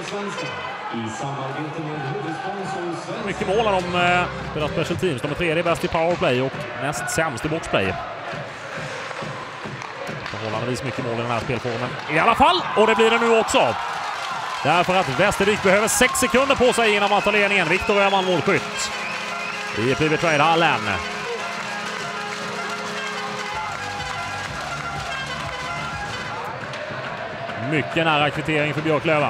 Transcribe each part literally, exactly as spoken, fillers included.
Allsvenskan i samarbete med huvudsponsor Svensk. Mycket mål har de eh, spelat special teams. De är tredje bäst i powerplay och näst sämst i boxplay. Förhållandevis mycket mål i den här spelformen. I alla fall, och det blir det nu också. Därför att Västervik behöver sex sekunder på sig innan man tar ledningen. Viktor Öhman målskytt i P V Trade-hallen. Mycket nära kvittering för Björklöven.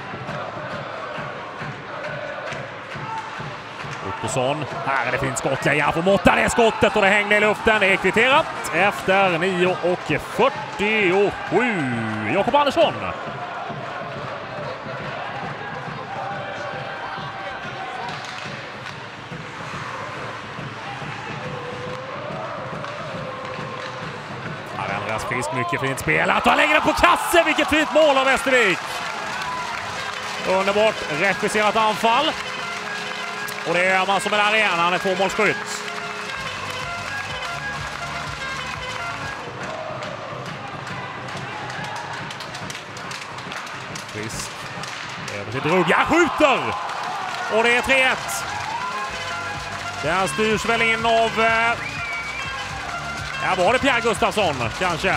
Ottosson. Här är det fint skottläge. Han får måtta det skottet och det hängde i luften. Det är kvitterat efter nio och fyrtiosju. Jakob Andersson. Andreas Frisk, mycket fint spelat. Han lägger det på kasse. Vilket fint mål av Västervik. Underbart regisserat anfall. Och det är man som är där igen. Han är tvåmålsskytt. Frisk. Över till Drugga. Skjuter! Och det är tre ett. Den styrs väl in av... Eh, ja, var det Pierre Gustafsson kanske?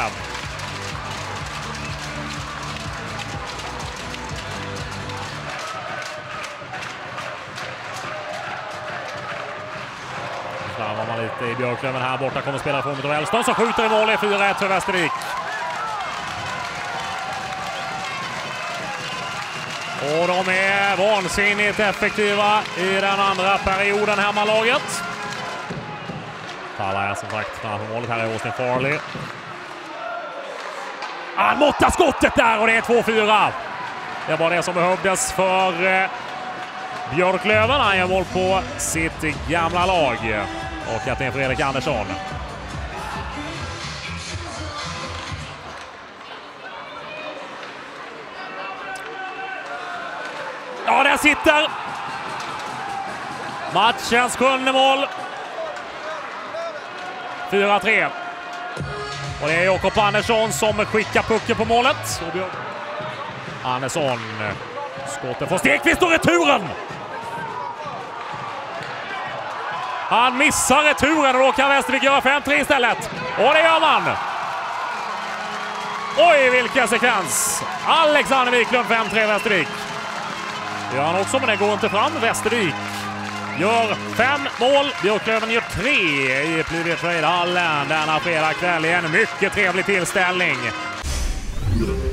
Där var man lite i Björklöven. Här borta kommer spela från Mikael Elstad som skjuter i mål i fyra ett för Västervik. Och de är vansinnigt effektiva i den andra perioden, hemmalaget. Alla är som sagt framför målet. Här är Austin Farley. Han måttar skottet där och det är två fyra. Det var det som behövdes för eh, Björklöven. Han gör mål på sitt gamla lag. Och kapten Fredrik Andersson. Ja, där sitter matchens sjunde mål. fyra tre. Och det är Jakob Andersson som skickar pucken på målet. Andersson. Skottet får Stekvist och returen. Han missar returen och då kan Västervik göra fem tre istället. Och det gör man. Oj, vilken sekvens. Alexander Wiklund fem tre Västervik. Det gör han också, men det går inte fram. Västervik gör fem mål. Björklöven gör tre i P V Trade-hallen denna fredag kväll. En mycket trevlig tillställning.